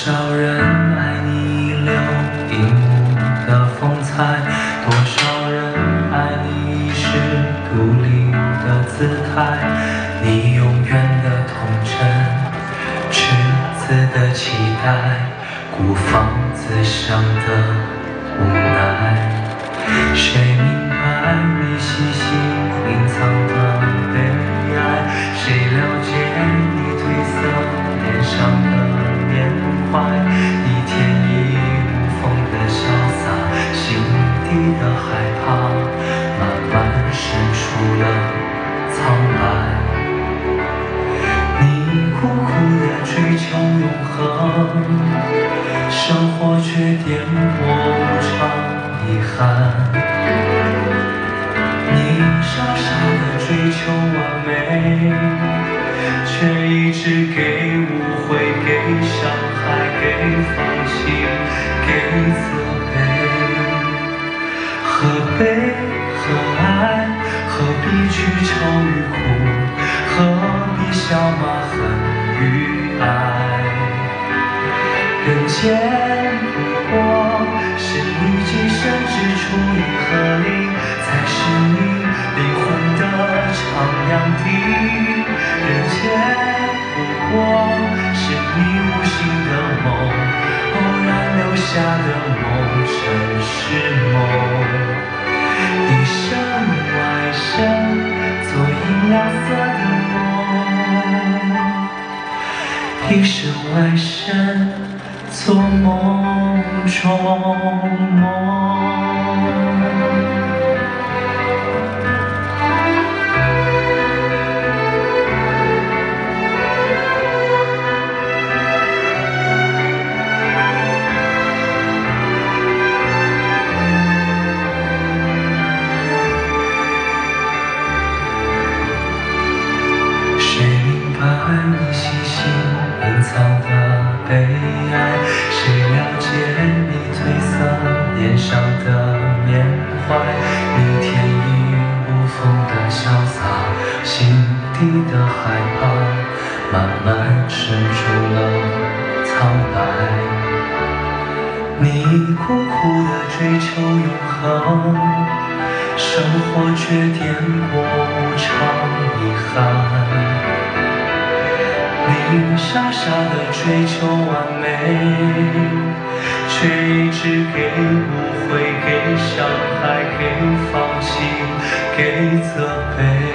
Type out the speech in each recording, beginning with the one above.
少人爱你留一幕的风采，多少人爱你是独立的姿态。你永远的童真，赤子的期待，孤芳自赏的无奈。谁明白你细心隐藏的悲哀？谁了解你褪色脸上的缅怀？一天一无风的潇洒，心底的害怕，慢慢生出了苍白。你苦苦的追求永恒，生活却颠簸无常。遗憾，你傻傻的追求完美，却一直给误会、给伤害、给放弃、给责备。何悲何爱？何必去愁与苦？何必笑骂恨与爱？人间不过是你今生之处，银河里才是你灵魂的徜徉地。人间不过是你无心的梦，偶然留下的梦，曾是梦。一生外生，做银亮色的梦，一生外生，做梦中梦。谁明白你细心隐藏的悲哀？谁了解你褪色脸上的缅怀？你天衣无缝的潇洒，心底的害怕，慢慢生出了苍白。你苦苦的追求永恒，生活却颠簸无常，遗憾。你傻傻的追求完美，却一直给误会、给伤害、给放弃、给责备。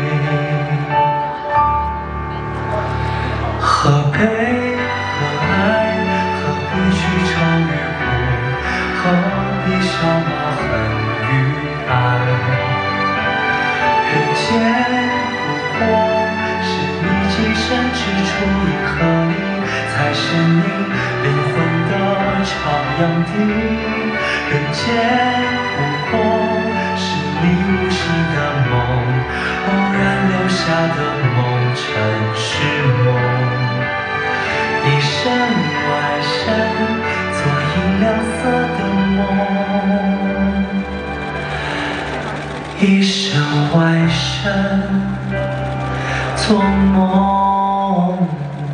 何悲何爱？何必去愁与苦？何必笑骂恨与爱？人间不过今生之处，银河里才是你灵魂的徜徉地。人间不过是你无心的梦，偶然留下的梦，曾是梦。一生外生，做银亮色的梦，一生外生，做梦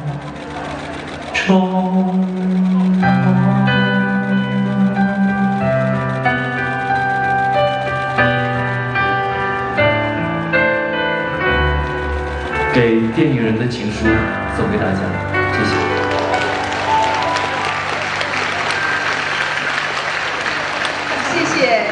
中梦。 给电影人的情书送给大家，谢谢。 谢谢。